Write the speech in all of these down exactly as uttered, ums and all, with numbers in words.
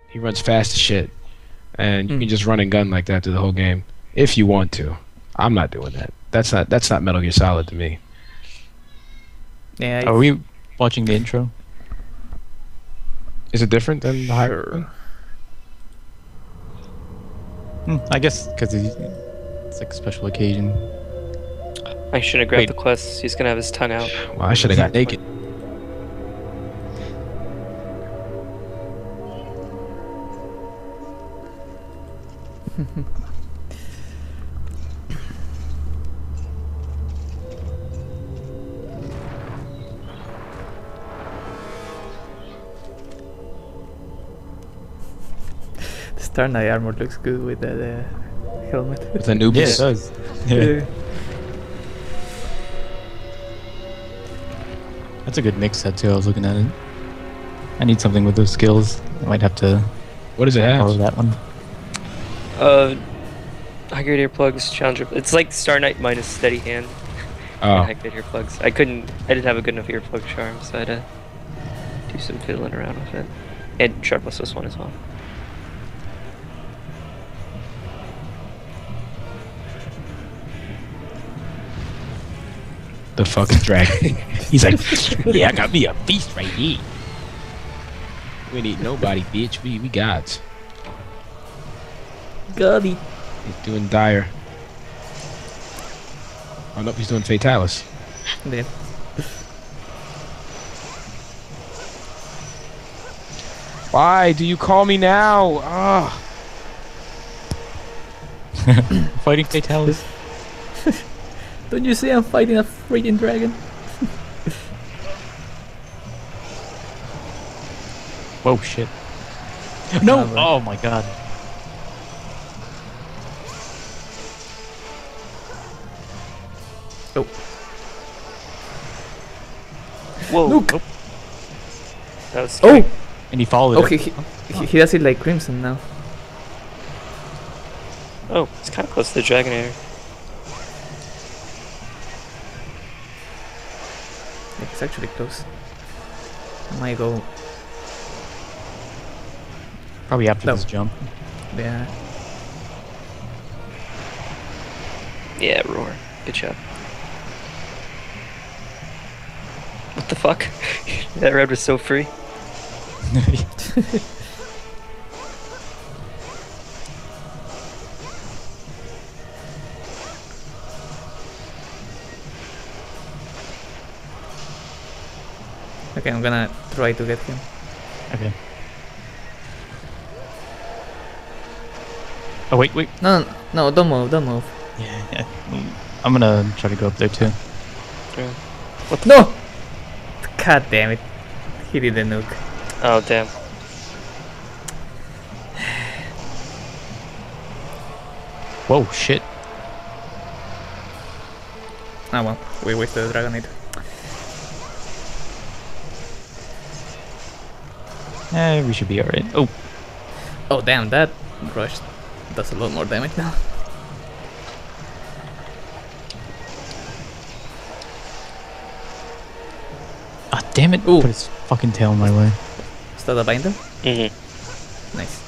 He runs fast as shit, and you Hmm. can just run and gun like that through the whole game if you want to. I'm not doing that. That's not that's not Metal Gear Solid to me. Yeah, Are it's we watching the intro? Is it different than the high sure. Hmm, I guess because it's like a special occasion. I should have grabbed Wait. the quests. He's gonna have his tongue out. Well, I should have got naked. The Star Knight armor looks good with that uh, helmet. With Anubis. Yeah, it does. Yeah. Yeah. That's a good mix set too. I was looking at it. I need something with those skills. I might have to What does it borrow have? that one. Uh, high grade earplugs, challenger. It's like Star Knight minus steady hand. And Oh, high grade earplugs. I couldn't. I didn't have a good enough earplug charm, so I had to do some fiddling around with it. And sharpless was one as well. the fucking dragon. He's like, yeah, I got me a beast right here. We ain't eat nobody, bitch. We we gods. Got it. He's doing dire. Oh no, he's doing Fatalis. Yeah. Why do you call me now? Ah. Fighting Fatalis. Don't you see I'm fighting a freaking dragon? Whoa, shit. No! Never. Oh my god. Oh, Whoa. look! That was scary. Oh! And he followed Okay, it. he, he, he does it like Crimson now. Oh, it's kind of close to the dragon area. Yeah, it's actually close. Might go. Probably after No. this jump. Yeah. Yeah, roar. Good job. What the fuck? That red was so free. Okay, I'm gonna try to get him. Okay. Oh wait, wait. No, no, no, don't move, don't move. Yeah, yeah. I'm gonna try to go up there too. Yeah. No! God damn it. He did the nuke. Oh, damn. Whoa, shit. Ah well, we wasted the Dragonite. Eh, we should be alright. Oh, Oh damn, that rush does a lot more damage now. ah, damn it. Ooh. Put his fucking tail in my way. Is that a binder? Mm-hmm. Nice.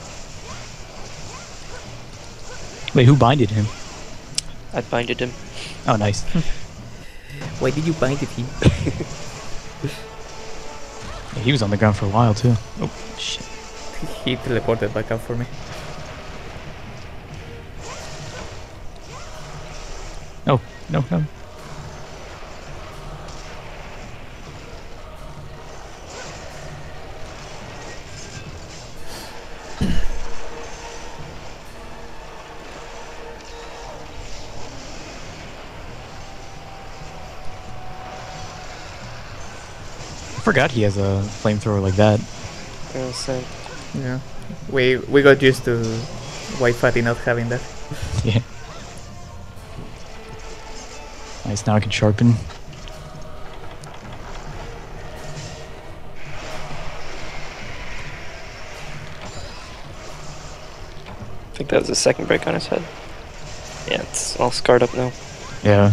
Wait, who binded him? I binded him. Oh, nice. Why did you bind it him? Yeah, he was on the ground for a while too. Oh, shit. He teleported back up for me. No, no, no. I forgot he has a flamethrower like that. Yeah, same. Yeah. We we got used to White Fatty not having that. Yeah. Nice, now I can sharpen. I think that was the second break on his head. Yeah, it's all scarred up now. Yeah.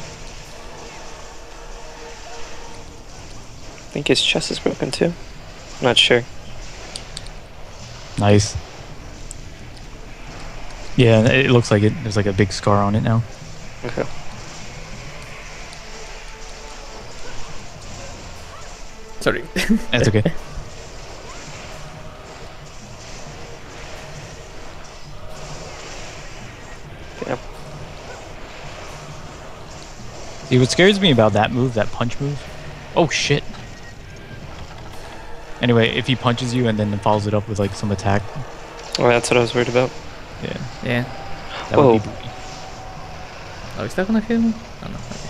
I think his chest is broken too. Not sure. Nice. Yeah, it looks like it. There's like a big scar on it now. Okay. Sorry. That's okay. Yeah. See, what scares me about that move, that punch move. Oh shit. Anyway, if he punches you and then follows it up with like some attack, Well, that's what I was worried about. yeah, Yeah. that Whoa. would be booty. Oh, is that gonna hit him? Oh no. Okay.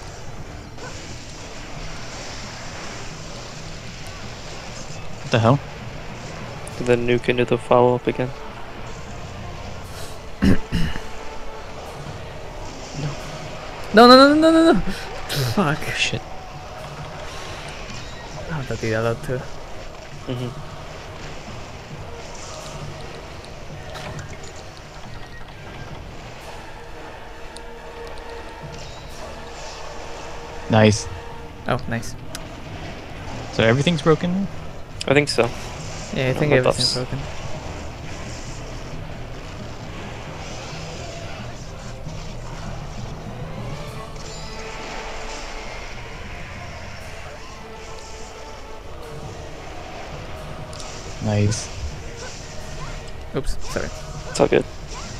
What the hell? And then nuke into the follow up again. No, no, no, no, no, no! Fuck. Oh, shit. Oh, that did a lot too. Mm-hmm. Nice. Oh, nice. So everything's broken now? I think so. Yeah, I No, think my everything's buffs. broken. Nice. Oops, sorry. It's all good.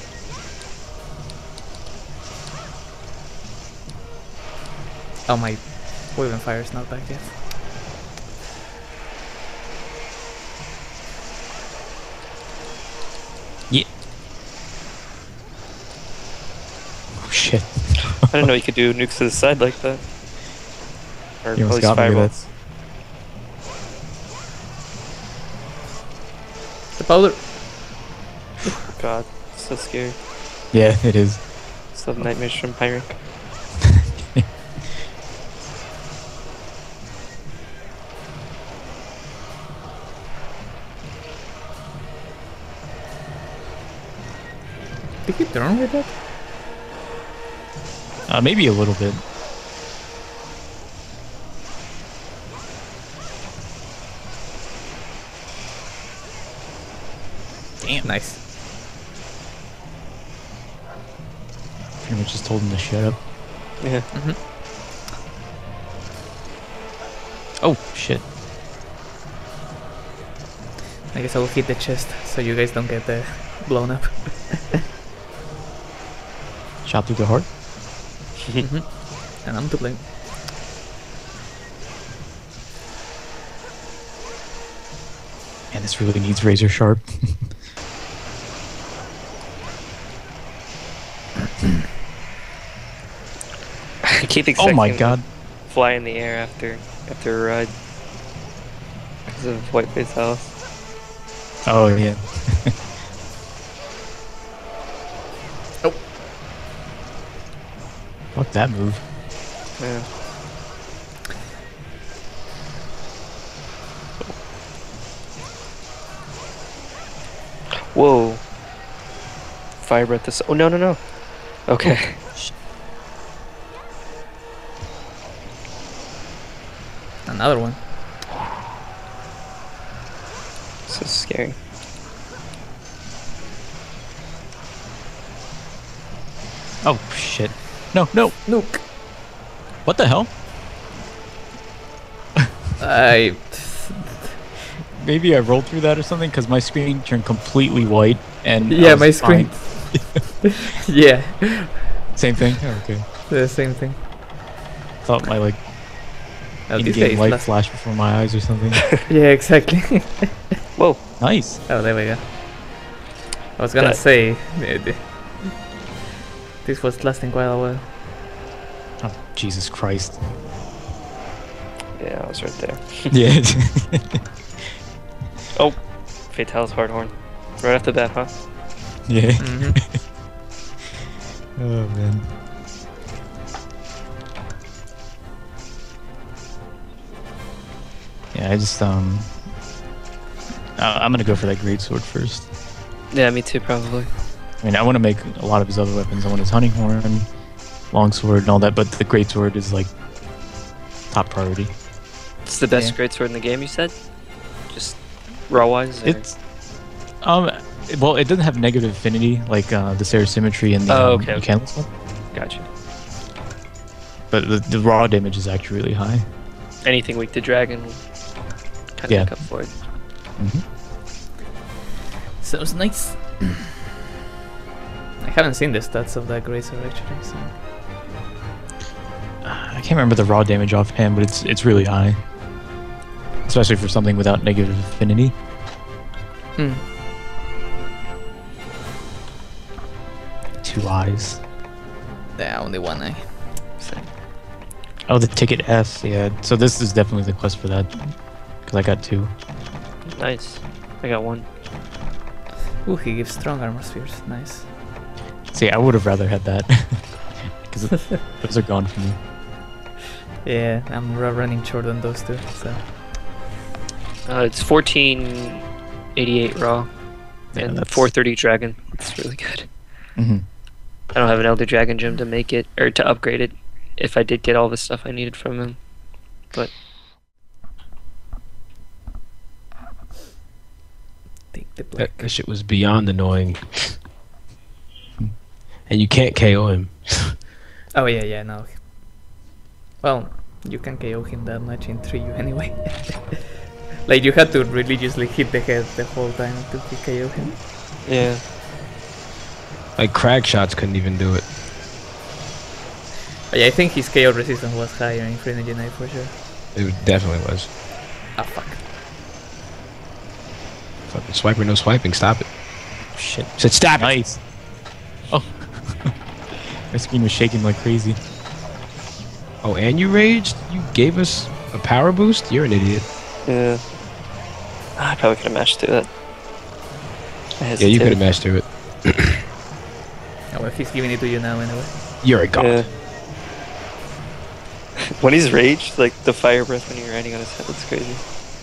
Oh, my Wave and Fire's not back yet. Yeah. Oh shit. I didn't know you could do nukes to the side like that. Or You at almost least got me with fireballs. The powder! God, so scary. Yeah, it is. Still have nightmares from Pyric. Did he drone with that? Uh, maybe a little bit. Damn. Nice. Pretty much just told him to shut up. Yeah. Mm-hmm. Oh shit. I guess I will hit the chest so you guys don't get uh, blown up. Shot through the heart. Mm-hmm. And I'm to blame. Man, this really needs razor sharp. I keep Oh expecting my to god. fly in the air after after a ride. Because of Whiteface House. Oh yeah. Oh. Fuck that move. Yeah. Whoa. Fire breath this. Oh, no, no, no. Okay. Another one. So scary. Oh shit. No, no. Nuke. What the hell? I. Maybe I rolled through that or something because my screen turned completely white and I Yeah, was my screen. fine. Yeah. Same thing. Oh, okay. The same thing. Thought my like Oh, this guy in-game is light last- flashed before my eyes or something. Yeah, exactly. Whoa. Nice. Oh, there we go. I was gonna That- say. uh, th- This was lasting quite a while. Oh, Jesus Christ. Yeah, I was right there. Yeah. Oh. Fatalis hard horn. Right off the bat, huh? Yeah. Mm-hmm. Oh man. Yeah, I just um. Uh, I'm gonna go for that great sword first. Yeah, me too, probably. I mean, I want to make a lot of his other weapons. I want his hunting horn, longsword, and all that. But the great sword is like top priority. It's the best Yeah. greatsword in the game, you said? Just raw wise? Or? It's um, well, it doesn't have negative affinity like uh, the Sarah Symmetry and the Oh, um, okay, okay. Mechaneless one, Gotcha. but the, the raw damage is actually really high. Anything weak to dragon will kind of Yeah. make up for it. Hmm. Sounds nice. I haven't seen the stats of that Grazer actually, so... I can't remember the raw damage offhand, but it's it's really high, especially for something without negative affinity. Hmm. Two eyes. Yeah, only one eye. So. Oh, the ticket S. Yeah. So this is definitely the quest for that, because I got two. Nice. I got one. Ooh, he gives strong armor spheres. Nice. See, I would have rather had that, because those are gone for me. Yeah, I'm ra- running short on those two, so... Uh, it's fourteen eighty-eight raw Yeah, and that's- four thirty dragon. It's really good. Hmm. I don't have an Elder Dragon gem to make it or to upgrade it. If I did get all the stuff I needed from him, but Take the That, black. that shit was beyond annoying. And you can't K O him. Oh yeah, yeah, no. Well, you can K O him that much in three U anyway. Like, you had to religiously hit the head the whole time to K O him. yeah. Like crag shots couldn't even do it. But yeah, I think his K O resistance was higher in Phrenology Knight for sure. It definitely was. Ah, fuck. Fucking swiper, no swiping. Stop it. Shit. Said stop it. Nice. Oh. My screen was shaking like crazy. Oh, and you raged? You gave us a power boost? You're an idiot. Yeah. Ah, I probably could have mashed through that. I Yeah, you could hesitated. have mashed through it. Oh, well, he's giving it to you now anyway. You're a god. Yeah. When he's raged, like the fire breath when you're riding on his head, that's crazy.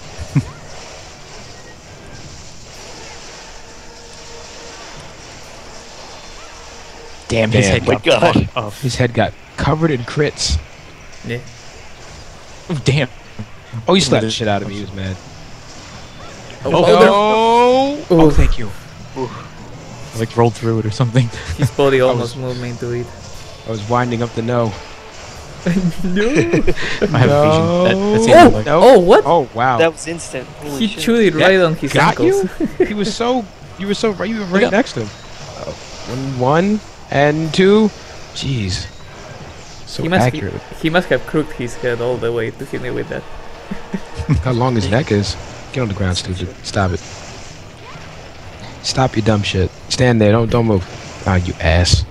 Damn, his Damn, head my got God. fucked up. His head got covered in crits. Yeah. Oh, damn. Oh, he slapped the shit out of me. He was mad. Oh, Oh, Powder! oh, oh Oof. thank you. I, like rolled through it or something. His body I almost was- moved me into it. I was winding up the no. No! I have a vision. That, that seems Oh! like No. Oh, what? Oh, wow. That was instant. Holy He shit. chewed it That right on his got ankles. you? He was so... You were so... You were right Yeah. next to him. Oh, one, one and two. Jeez. So He must, accurate. he must have crooked his head all the way to hit me with that. How long his neck is. Get on the ground, stupid. Stop it. Stop your dumb shit. Stand there. Don't don't move. Ah, you ass.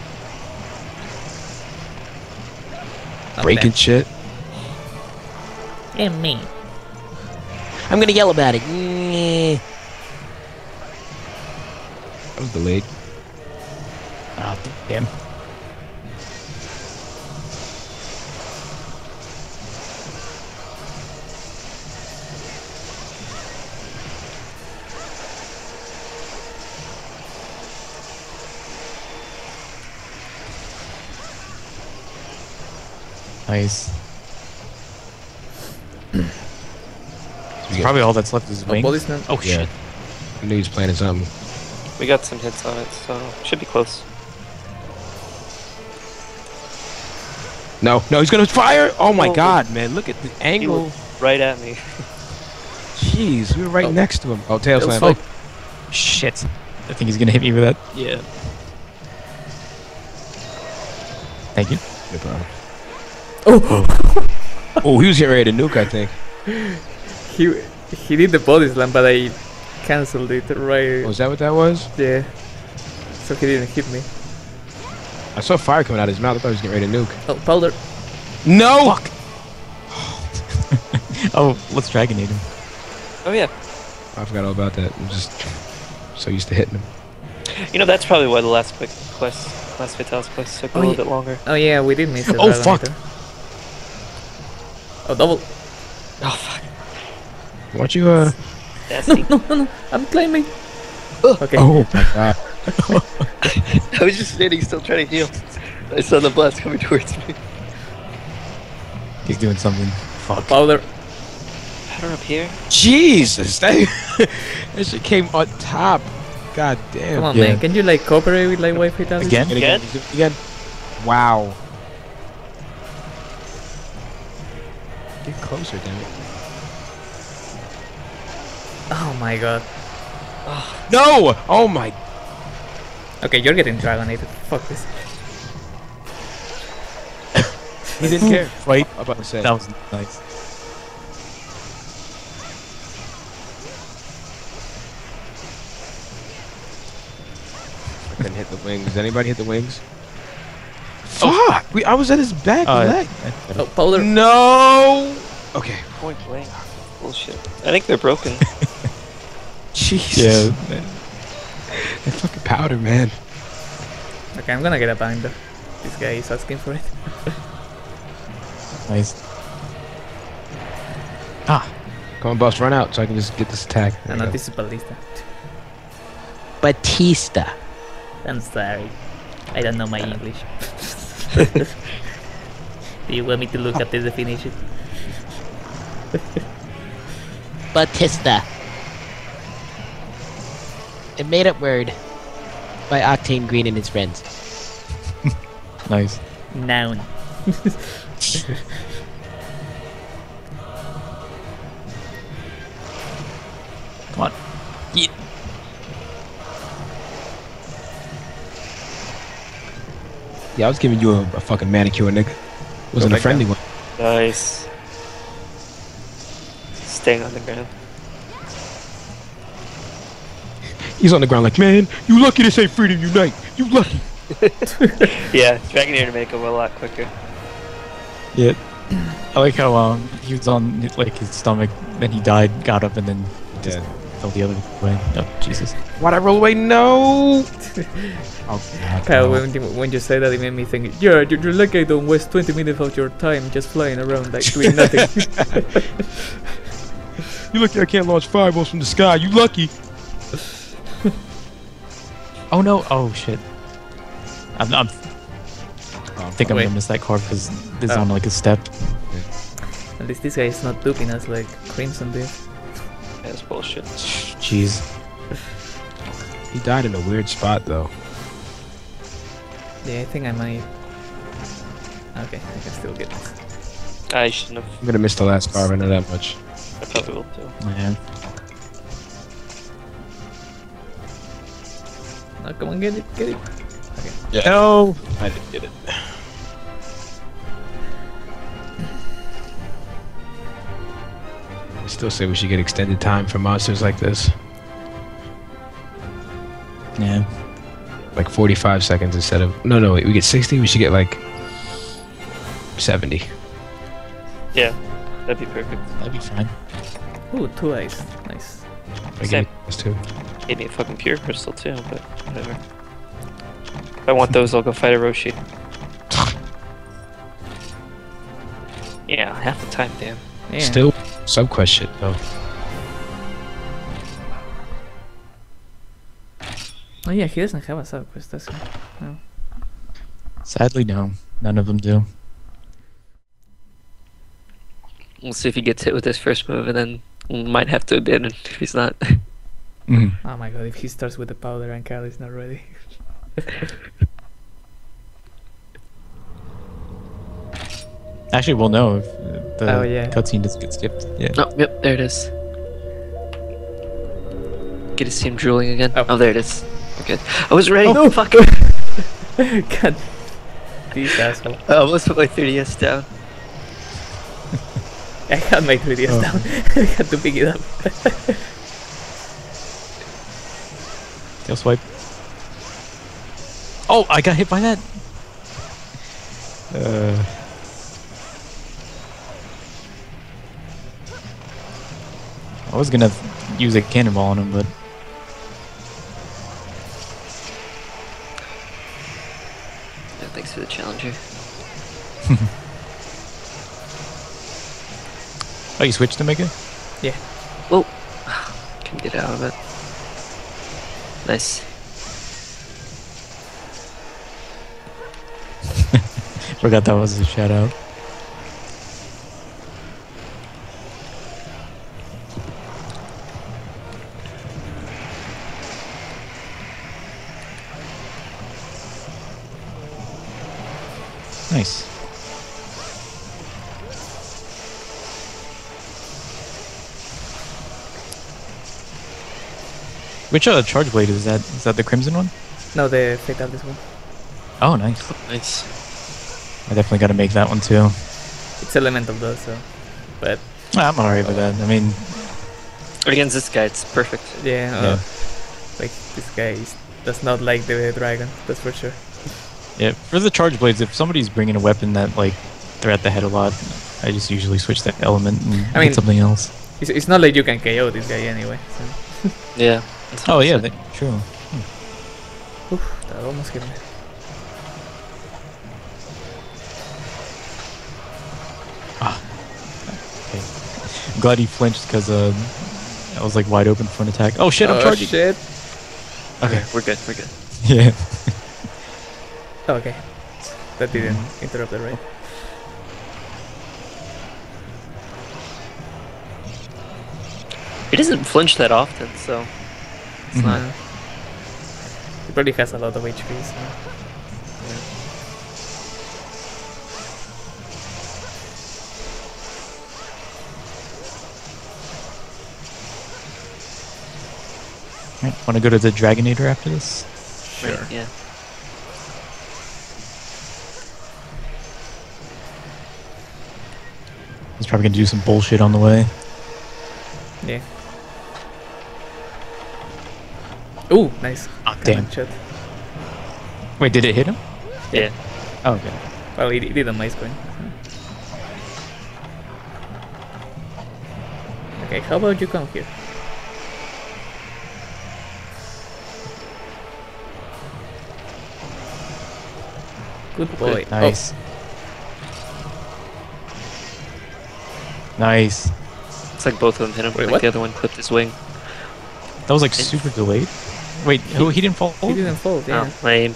Not Breaking bad. shit. And me. I'm gonna yell about it. That was delayed. Oh, damn. Nice. Yeah. Probably all that's left is Oh, wings. body slam. Oh, Yeah. shit. I knew he was planning something. We got some hits on it, so should be close. No, no, he's gonna fire! Oh my Oh. god, man. Look at the He angle. was right at me. Jeez, we were right Oh. next to him. Oh, tail Tail slam. slam. Shit. I think he's gonna hit me with that. Yeah. Thank you. No problem. Oh! Oh, he was getting ready to nuke, I think. he, he did the body slam, but I cancelled it right. Oh, is that what that was? Yeah. So he didn't hit me. I saw fire coming out of his mouth. I thought he was getting ready to nuke. Oh, powder. No! Fuck. Oh, let's Dragonade him. Oh yeah. I forgot all about that. I'm just so used to hitting him. You know that's probably why the last quick quest, last Vitalis quest took a Oh, little yeah. bit longer. Oh yeah, we did miss it. Oh, fuck. Oh, double. Oh fuck. Why don't you, uh... Nasty. No, no, no. I'm climbing. Okay. Oh my god. I was just standing still trying to heal. I saw the blast coming towards me. He's doing something. Fuck. Powder. powder up here? Jesus, that, that shit came on top. God damn. Come on, Yeah. man. Can you like cooperate with like Wi-Fi tasks? Again? Again? Again? Again? Wow. Get closer, damn it. Oh my god. No! Oh my. Okay, you're getting Dragonated. Fuck this. He didn't care. Right. I'm about to say. That was nice. I couldn't hit the wings. Does anybody hit the wings? Fuck! We, I was at his back Uh, leg. Oh, Powder. No! Okay. Point blank. Bullshit. I think they're broken. Jesus. Yeah. That fucking powder, man. Okay, I'm gonna get a binder. This guy is asking for it. Nice. Ah. Come on, boss, run out so I can just get this attack. No, no, this is Ballista. Batista. I'm sorry. I don't know my English. Do you want me to look up the definition? Batista. A made-up word by Octane Green and his friends. Nice. Noun. Come on. Yeet. Yeah, I was giving you a, a fucking manicure, nigga. Wasn't Go a back friendly down. one. Nice. Staying on the ground. He's on the ground like, man, you lucky this ain't Freedom Unite. You lucky. Yeah, Dragonair to make him a lot quicker. Yeah. I like how um he was on like his stomach, then he died, got up, and then just fell the other way. Oh Jesus! Why'd I roll away? No! Oh, God, Kyle, no. when, you, when you say that, it made me think, yeah, you're, you're lucky I don't waste twenty minutes of your time just flying around like doing nothing. You lucky I can't launch fireballs from the sky. You lucky. Oh no! Oh shit! I'm, I'm I think I'm Wait. gonna miss that card because this is Oh. on like a step. At least this guy is not duping us like Crimson did. That's bullshit. Jeez. He died in a weird spot, though. Yeah, I think I might... Okay, I can still get this. I shouldn't have. I'm gonna miss the last car. I know that much. I probably will too. Man. No, come on, get it, get it. Okay. Yeah. No! I didn't get it. I still say we should get extended time for monsters like this. Yeah. Like forty-five seconds instead of... No, no, wait, we get sixty? We should get like... seventy. Yeah, that'd be perfect. That'd be fine. Ooh, two eyes. Nice. I Same. get this too. Gave me a fucking pure crystal too, but whatever. If I want those, I'll go fight a Roshi. Yeah, half the time, damn. Yeah. Still sub-quest shit, though. Oh yeah, he doesn't have a sub quest, does he? No. Sadly, no. None of them do. We'll see if he gets hit with his first move, and then we might have to abandon if he's not. Mm. Oh my god, if he starts with the powder and Kyle is not ready. Actually, we'll know if uh, the Oh, yeah. cutscene doesn't get skipped. Yeah. Oh, yep, there it is. Get his team drooling again. Oh. Oh, there it is. Okay. I was ready. Oh, Fuck. God. This asshole. I almost put my three D S down. I had my three D S Oh. down. I had to pick it up. Tail swipe. Oh, I got hit by that. Uh. I was gonna use a cannonball on him, but Yeah, thanks for the challenger. oh, you switched to Mega? Yeah. Whoa. Can get out of it. Nice. Forgot that was a shout out. Nice. Which uh, charge blade is that? Is that the crimson one? No, the Fatalis one. Oh, nice. Nice. I definitely got to make that one too. It's elemental though, so. But Ah, I'm alright with that. I mean, Against this guy, it's perfect. yeah, uh, Yeah. like this guy is, does not like the dragon. That's for sure. yeah. For the charge blades, if somebody's bringing a weapon that like they're at the head a lot, I just usually switch that element and I mean- get something else. It's, it's not like you can K O this guy anyway. So. Yeah. that's Oh what yeah, I'm that, saying. true. Oof, that almost hit me. Okay. I'm glad he flinched because uh, I was like wide open for an attack. Oh shit! I'm Oh charging. shit! Okay. We're good. We're good. Yeah. Oh, okay. That didn't interrupt the raid. He doesn't flinch that often, so it's Mhm. not. Uh, he probably has a lot of H P. So. Right. Want to go to the Dragonator after this? Sure. Right, yeah. He's probably gonna do some bullshit on the way. Yeah. Ooh, nice. Ah, Cannon damn. shot. Wait, did it hit him? Yeah. Oh, okay. Well, he, he did a nice coin. Okay, how about you come here? Good boy. Oh, Nice. Nice. It's like both of them hit him. Wait, like what? the other one clipped his wing. That was like super delayed. Wait, who he didn't fall? he didn't fall. Yeah. Oh, lame.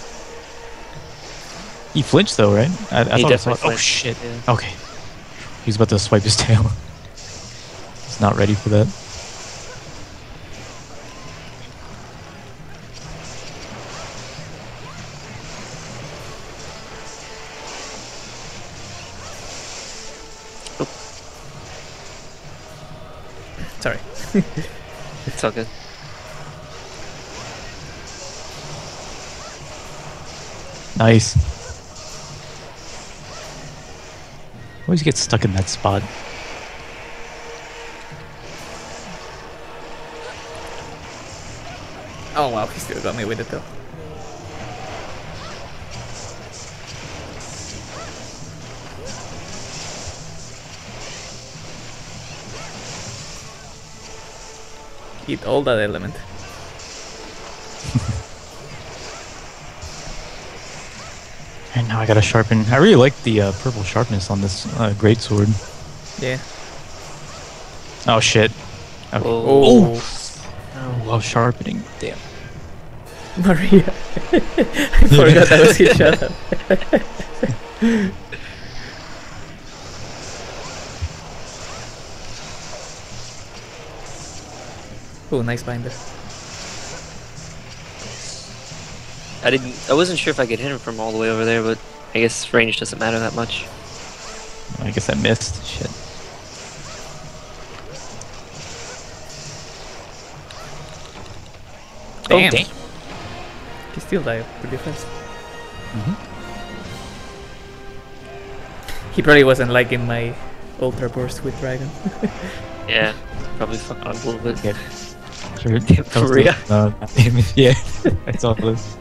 He flinched though, right? I, I He thought I saw definitely it. Oh flinched, shit. yeah. Okay. He was about to swipe his tail. He's not ready for that. Sorry. It's all good. Nice. Always get stuck in that spot. Oh wow, he still got me with it though. Eat all that element. And now I gotta sharpen. I really like the uh, purple sharpness on this uh, great sword. Yeah. Oh shit. Okay. Oh, Oh, while sharpening. Damn. Maria. I forgot that was his shot. Oh, nice binder. I didn't. I wasn't sure if I could hit him from all the way over there, but I guess range doesn't matter that much. I guess I missed. Shit. Damn. Oh, damn. He still died pretty fast. Mhm. He probably wasn't liking my ultra burst with dragon. Yeah, probably fucked up a little bit. Yeah. Sure. Damn, That was Maria. the- uh, damn it. Yeah. I saw this.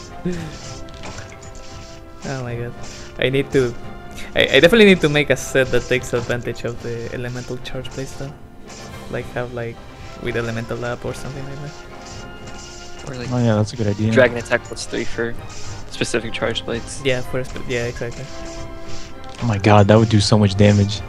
Oh my god. I need to... I, I definitely need to make a set that takes advantage of the elemental charge playstyle. Like have like with elemental lab or something like that. Or like Oh yeah, that's a good idea. dragon attack plus three for specific charge blades. Yeah, for a sp- yeah, exactly. Oh my god, that would do so much damage.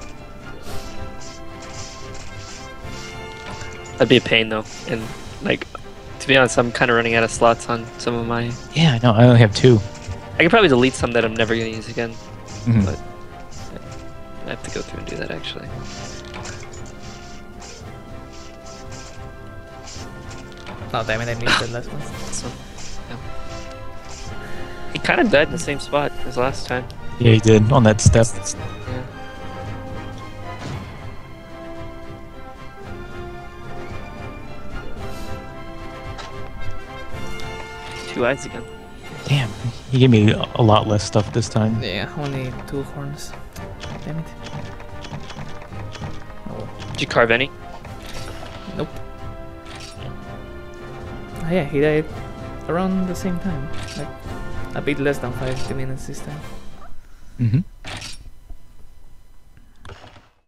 That'd be a pain though, and like to be honest, I'm kind of running out of slots on some of my. Yeah, no, I only have two. I could probably delete some that I'm never gonna use again, Mhm. but I have to go through and do that actually. Oh damn it, I missed that last one. So, yeah. He kind of died in the same spot as last time. Yeah, he did on that step. Yeah. Two eyes again. Damn, he gave me a lot less stuff this time. Yeah, only two horns. Damn it. Oh well. Did you carve any? Nope. Oh, yeah, he died around the same time. Like a bit less than five minutes this time. Mm-hmm.